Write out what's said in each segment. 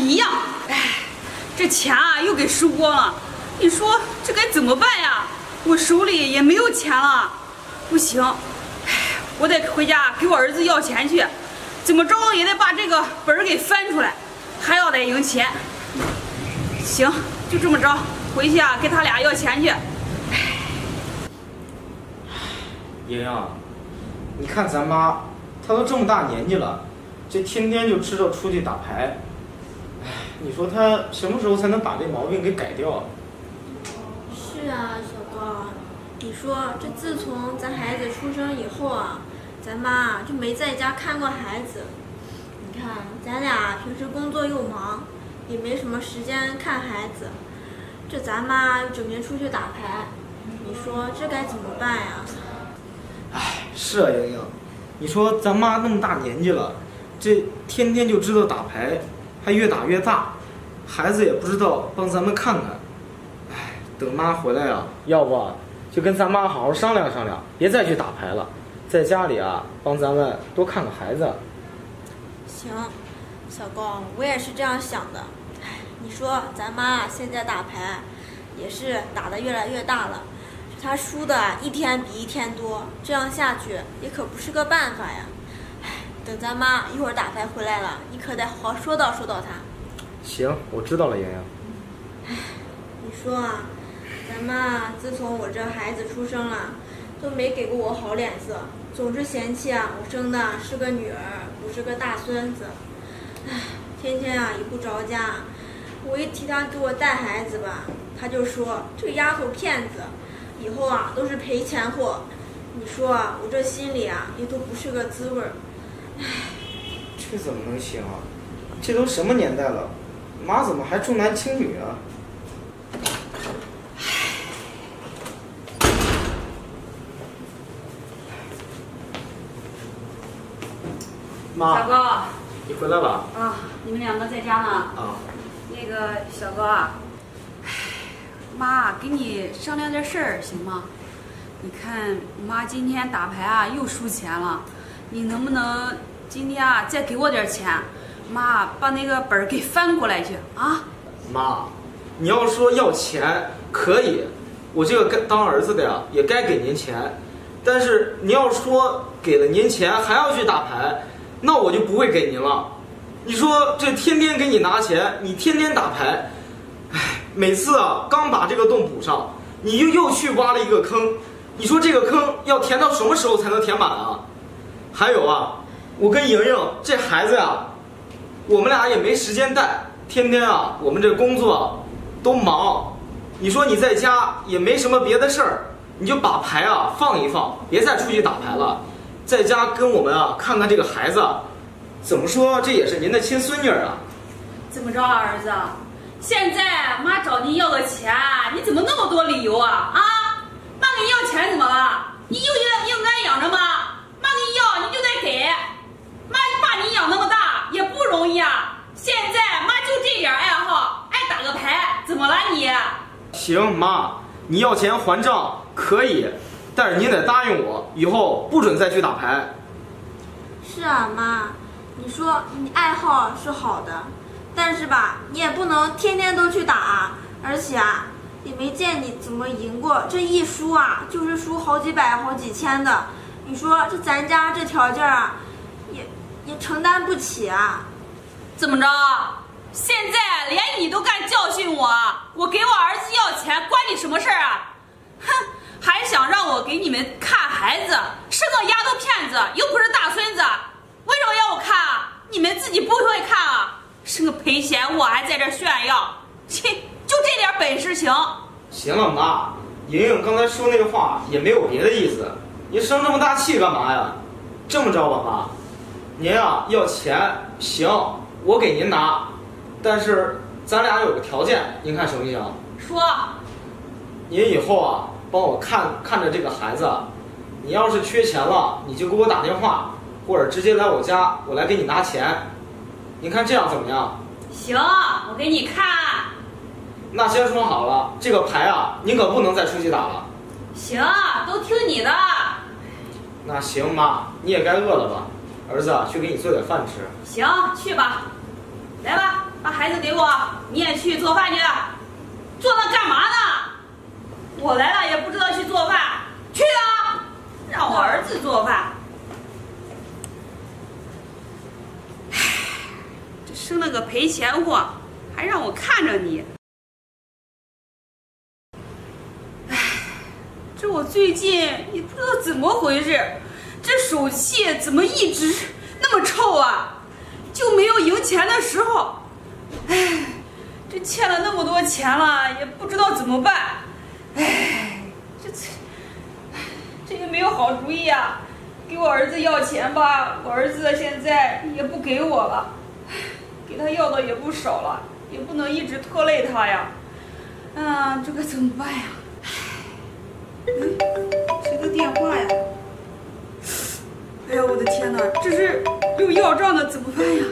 一样。哎，这钱啊又给输光了，你说这该怎么办呀？我手里也没有钱了，不行，哎，我得回家给我儿子要钱去，怎么着也得把这个本儿给翻出来，还要得赢钱。行，就这么着，回去啊给他俩要钱去。 莹莹，你看咱妈，她都这么大年纪了，这天天就知道出去打牌。哎，你说她什么时候才能把这毛病给改掉啊？ 是啊，小高，你说这自从咱孩子出生以后啊，咱妈就没在家看过孩子。你看咱俩平时工作又忙，也没什么时间看孩子，这咱妈又整天出去打牌，你说这该怎么办呀？ 哎，是啊，莹莹，你说咱妈那么大年纪了，这天天就知道打牌，还越打越大，孩子也不知道帮咱们看看。哎，等妈回来啊，要不就跟咱妈好好商量商量，别再去打牌了，在家里啊帮咱们多看看孩子。 行，小高，我也是这样想的。哎，你说咱妈现在打牌，也是打得越来越大了。他输的一天比一天多，这样下去也可不是个办法呀。唉，等咱妈一会儿打牌回来了，你可得好好说道他。 行，我知道了，莹莹。 唉，你说啊，咱妈自从我这孩子出生了，都没给过我好脸色，总是嫌弃啊我生的是个女儿，不是个大孙子。唉，天天啊也不着家，我一提她给我带孩子吧，她就说这个丫头骗子。以后啊都是赔钱货，你说啊，我这心里啊也都不是个滋味儿。唉， 这怎么能行啊？这都什么年代了，妈怎么还重男轻女啊？妈， 小高， 你回来了啊？你们两个在家呢？ 啊。 那个小高啊。妈，给你商量点事儿行吗？你看妈今天打牌啊又输钱了，你能不能今天啊再给我点钱？妈把那个本儿给翻过来去啊！ 妈，你要说要钱可以，我这个当儿子的呀也该给您钱，但是你要说给了您钱还要去打牌，那我就不会给您了。你说这天天给你拿钱，你天天打牌。每次啊，刚把这个洞补上，你又去挖了一个坑。你说这个坑要填到什么时候才能填满啊？还有啊，我跟莹莹这孩子呀，我们俩也没时间带，天天啊，我们这工作都忙。你说你在家也没什么别的事儿，你就把牌啊放一放，别再出去打牌了，在家跟我们啊看看这个孩子。怎么说，这也是您的亲孙女啊。 怎么着啊，儿子？现在妈找你要个钱，你怎么那么多理由啊？啊，妈给你要钱怎么了？你就应该养着妈，妈给你要你就得给。妈把你养那么大也不容易啊。现在妈就这点爱好，爱打个牌，怎么了你？ 行，妈，你要钱还账可以，但是您得答应我，以后不准再去打牌。 是啊，妈，你说你爱好是好的。但是吧，你也不能天天都去打，而且啊，也没见你怎么赢过。这一输啊，就是输好几百、好几千的。你说这咱家这条件啊，也承担不起啊。 怎么着？现在连你都敢教训我？我给我儿子要钱，关你什么事儿啊？哼，还想让我给你们看孩子，生个丫头片子，又不是大孙子，为什么要我看啊？你们自己不会看啊？生个赔钱，我还在这炫耀，切，就这点本事行？ 行了，妈，莹莹刚才说那话也没有别的意思，你生这么大气干嘛呀？这么着吧，妈，您啊要钱行，我给您拿，但是咱俩有个条件，您看行不行？ 说， 您以后啊帮我看着这个孩子，你要是缺钱了，你就给我打电话，或者直接来我家，我来给你拿钱。您看这样怎么样？ 行，我给你看。 那先说好了，这个牌啊，您可不能再出去打了。 行，都听你的。 那行，妈，你也该饿了吧？儿子去给你做点饭吃。 行，去吧。来吧，把孩孩子给我，你也去做饭去，做那干嘛呢？我来了也不知道去做饭，去啊！让我儿子做饭。唉，这生了个赔钱货，还让我看着你。唉，这我最近也不知道怎么回事，这手气怎么一直那么臭啊？就没有赢钱的时候。唉，这欠了那么多钱了，也不知道怎么办。唉，这也没有好主意啊！给我儿子要钱吧，我儿子现在也不给我了，给他要的也不少了，也不能一直拖累他呀。这个怎么办呀？谁的电话呀？哎呀，我的天哪，这是有要账的，怎么办呀？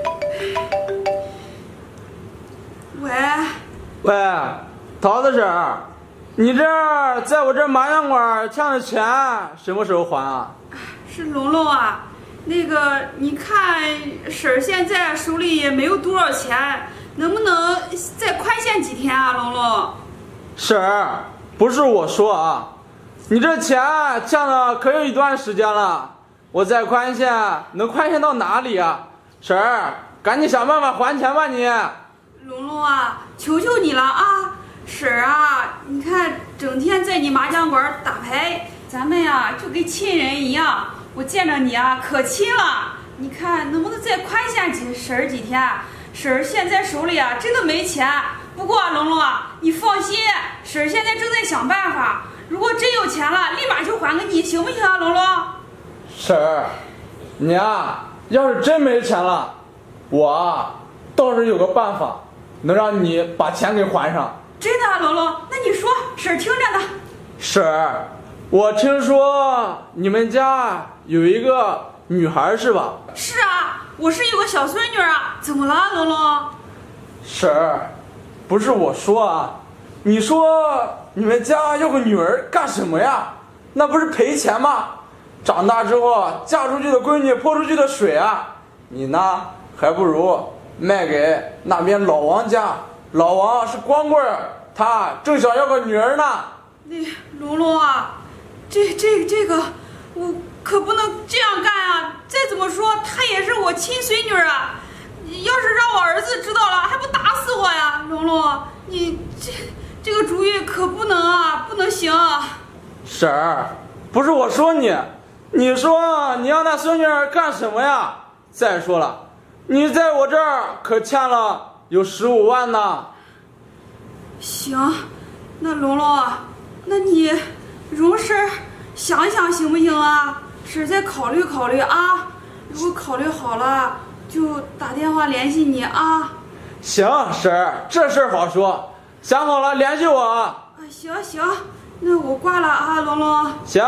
喂， 桃子婶儿，你这在我这麻将馆欠的钱什么时候还啊？ 是龙龙啊，那个你看婶儿现在手里也没有多少钱，能不能再宽限几天啊，龙龙？ 婶儿，不是我说啊，你这钱欠了可有一段时间了，我再宽限能宽限到哪里啊？婶儿，赶紧想办法还钱吧你。 龙龙啊，求求你了啊！婶儿啊，你看整天在你麻将馆打牌，咱们呀就跟亲人一样，我见着你啊可亲了。你看能不能再宽限婶儿几天？婶儿现在手里啊真的没钱。不过龙龙啊，你放心，婶儿现在正在想办法，如果真有钱了，立马就还给你，行不行啊，龙龙？ 婶儿，你啊，要是真没钱了，我倒是有个办法。能让你把钱给还上。 真的啊，龙龙？那你说，婶儿听着呢。 婶儿，我听说你们家有一个女孩是吧？ 是啊，我是有个小孙女啊。怎么了，龙龙？ 婶儿，不是我说啊，你说你们家要个女儿干什么呀？那不是赔钱吗？长大之后嫁出去的闺女泼出去的水啊！你呢，还不如卖给那边老王家，老王是光棍儿，他正想要个女儿呢。 那龙龙啊，这个，我可不能这样干啊！再怎么说，她也是我亲孙女啊！要是让我儿子知道了，还不打死我呀！龙龙，你这个主意可不能啊，不能行啊！ 婶儿，不是我说你，你说你要那孙女干什么呀？再说了。你在我这儿可欠了有15万呢。 行，那龙龙，那你容婶儿想一想行不行啊？婶儿再考虑考虑啊。如果考虑好了，就打电话联系你啊。 行，婶儿，这事儿好说，想好了联系我啊。 行，那我挂了啊，龙龙。 行。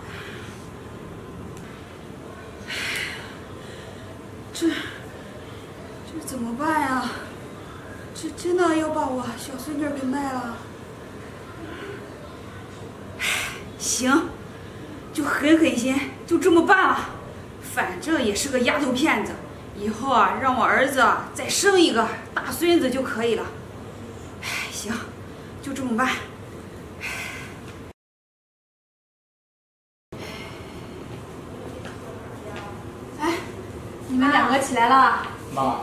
这怎么办呀？这真的要把我小孙女给卖了？行，就狠心，就这么办了。反正也是个丫头片子，以后啊，让我儿子再生一个大孙子就可以了。行，就这么办。哎，你们两个起来了？ 妈。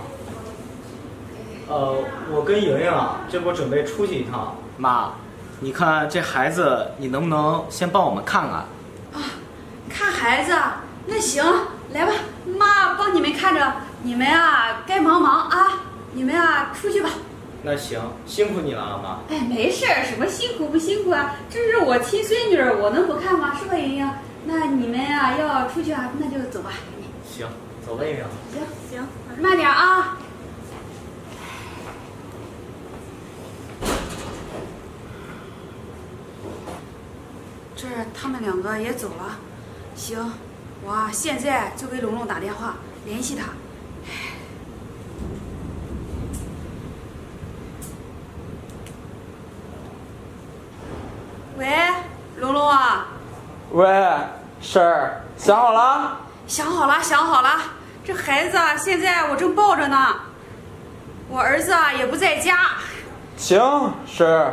我跟莹莹啊，这不准备出去一趟。妈，你看这孩子，你能不能先帮我们看看？ 啊，看孩子，那行，来吧，妈帮你们看着。你们啊，该忙啊，你们啊出去吧。 那行，辛苦你了啊，妈。 哎，没事儿，什么辛苦不辛苦啊？这是我亲孙女，我能不看吗？是吧，莹莹？那你们啊要出去啊，那就走吧。 行，走吧，莹莹。 行，慢点啊。这他们两个也走了，行，我啊现在就给龙龙打电话联系他。喂，龙龙啊。 喂，婶儿，想好了？ 想好了，这孩子啊现在我正抱着呢。 我儿子啊也不在家。 行，婶儿。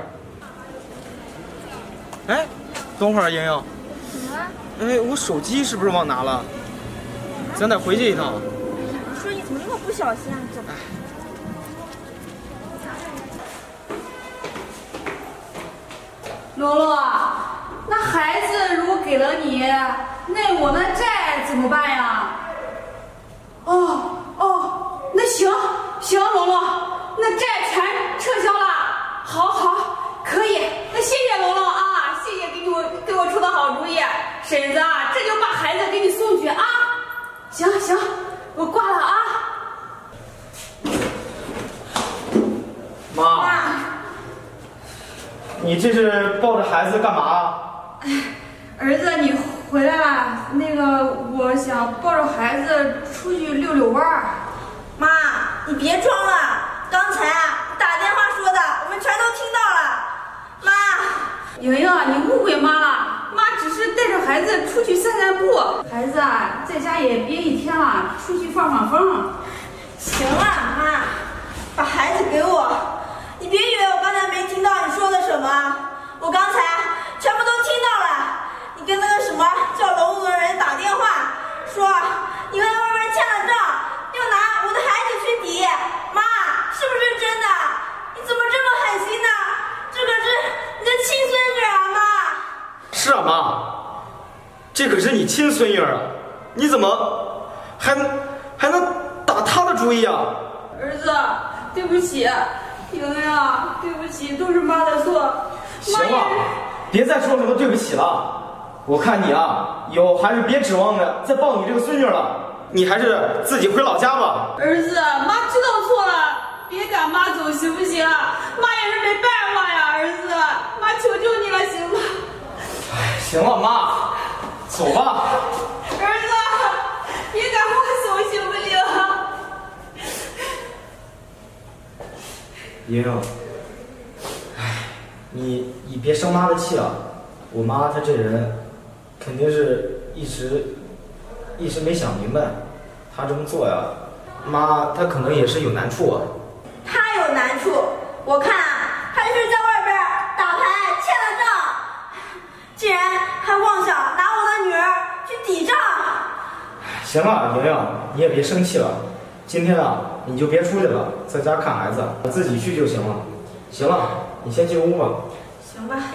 哎，等会儿，莹莹。 怎么了？ 哎，我手机是不是忘拿了？咱得回去一趟。 你说你怎么那么不小心啊？走吧。 罗罗，那孩子如果给了你，那我那债怎么办呀？哦，那行，罗罗，那债全撤销了。好，可以。那谢谢罗罗啊，谢谢给我出的好主意。婶子啊，这就把孩子给你送去啊。行，我挂了啊。 妈，你这是抱着孩子干嘛？ 儿子，你回来了。那个，我想抱着孩子出去溜溜弯儿。 妈，你别装了，刚才啊打电话说的，我们全都听到了。妈， 莹莹，你误会妈了，妈只是带着孩子出去散步。孩子啊，在家也憋一天了，出去放风。 行了，妈，把孩子给我。你别以为我刚才没听到你说的什么，我刚才全部都听到了。你跟那个什么叫龙的人打电话，说你和外面欠了账，要拿我的孩子去抵。妈，是不是真的？你怎么这么狠心呢？这可是你的亲孙女啊，妈。 是啊，妈，这可是你亲孙女啊，你怎么还能打她的主意啊？ 儿子，对不起，莹莹，对不起，都是妈的错。 行了，别再说什么对不起了。我看你啊，以后还是别指望着再抱你这个孙女了，你还是自己回老家吧。 儿子，妈知道错了，别赶妈走行不行？妈也是没办法呀，儿子，妈求求你了，行吗？ 哎，行了，妈，走吧。 儿子，别赶妈走行不行？ 莹莹，哎，你别生妈的气啊！我妈她这人，肯定是一时没想明白，她这么做呀，妈她可能也是有难处啊。 他有难处，我看他就是在外边打牌欠了账，竟然还妄想拿我的女儿去抵账。 行了，莹莹，你也别生气了。今天啊，你就别出去了，在家看孩子，自己去就行了。行了，你先进屋吧。 行吧。